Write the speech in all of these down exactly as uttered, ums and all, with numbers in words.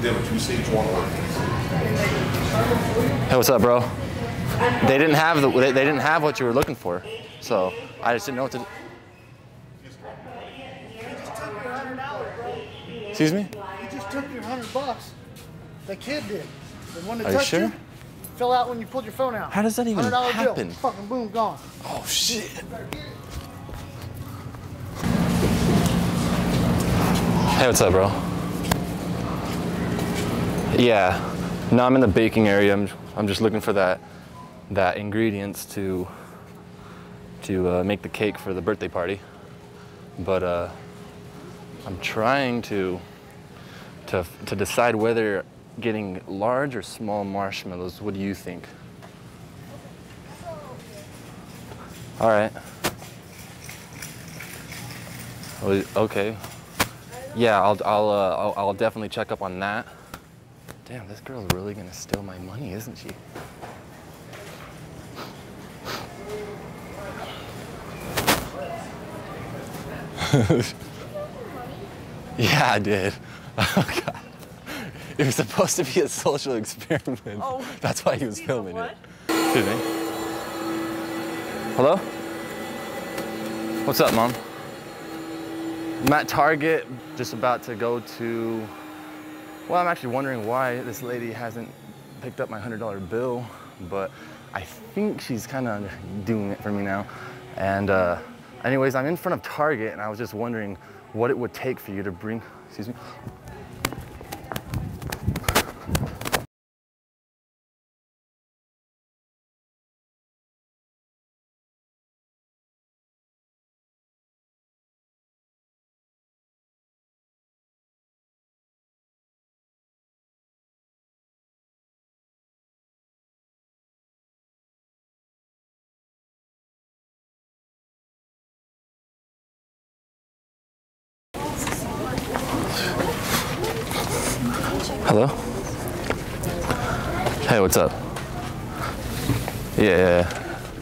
Them two seats, one work. Hey, what's up, bro? They didn't have the they, they didn't have what you were looking for, so I just didn't know what to do. Excuse me? He just took your hundred bucks. The kid did. The one that Are you touched sure? you fell out when you pulled your phone out. How does that even hundred dollar happen? bill. Fucking boom, gone. Oh shit. Hey, what's up, bro? Yeah. No, I'm in the baking area. I'm I'm just looking for that that ingredients to to uh, make the cake for the birthday party. But uh, I'm trying to to to decide whether getting large or small marshmallows. What do you think? All right. Oh, okay. Yeah, I'll I'll, uh, I'll I'll definitely check up on that. Damn, this girl's really gonna steal my money, isn't she? Yeah, I did. Oh God. It was supposed to be a social experiment. Oh. That's why he was filming it. Excuse me. Hello? What's up, Mom? I'm at Target, just about to go to, well, I'm actually wondering why this lady hasn't picked up my hundred dollar bill, but I think she's kind of doing it for me now. And uh, anyways, I'm in front of Target, and I was just wondering what it would take for you to bring, excuse me. Hello? Hey, what's up? Yeah, yeah, yeah.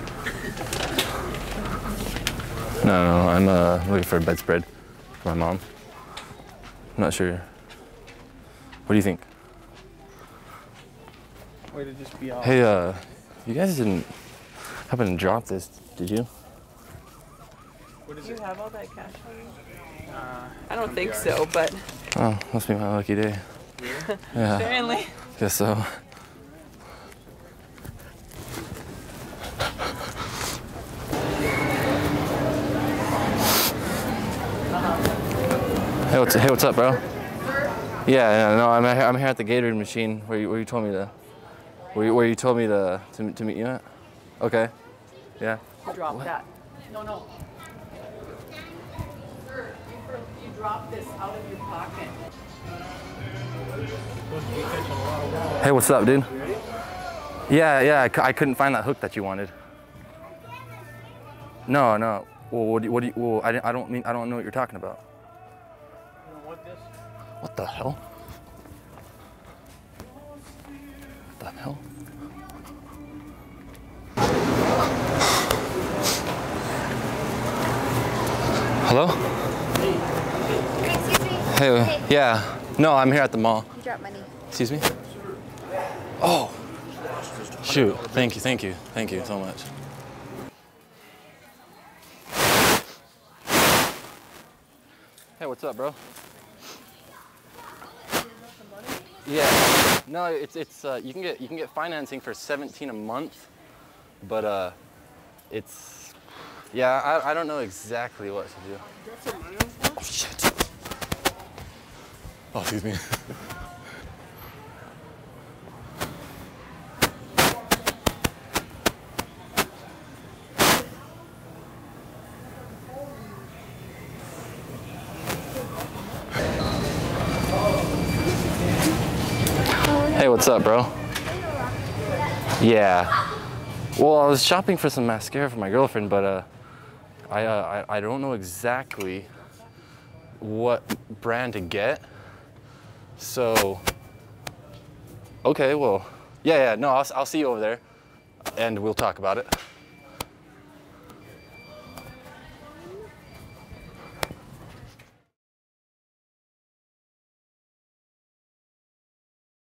No, no, I'm uh, looking for a bedspread for my mom. I'm not sure. What do you think? Way to just be off. Hey, uh, you guys didn't happen to drop this, did you? What is Do you it? have all that cash on you? Uh, I don't think so, but Oh, must be my lucky day. Yeah, apparently. guess so. Hey, what's, hey, what's up, bro? Yeah, yeah, no, I'm, I'm here at the Gatorade machine where you, where you told me to, where you, where you told me to, to, to meet you at. Okay, yeah. Drop What? that. No, no. Sir, you, you dropped this out of your pocket. Hey, what's up, dude? Yeah, yeah, I, c I couldn't find that hook that you wanted. No, no. Well, what do you, what do you well, I, didn't- I don't mean, I don't know what you're talking about. What the hell? What the hell? Hello? Excuse me. Hey, uh, Hey. yeah. No, I'm here at the mall. You dropped money. Excuse me? Oh. Shoot. Thank you, thank you, thank you so much. Hey, what's up, bro? Yeah. No, it's it's uh, you can get you can get financing for seventeen a month, but uh, it's yeah. I I don't know exactly what to do. Oh shit. Oh, excuse me. Hey, what's up, bro? Yeah. Well, I was shopping for some mascara for my girlfriend, but uh, I, uh, I I don't know exactly what brand to get. So, okay, well, yeah, yeah. No, I'll I'll see you over there, and we'll talk about it.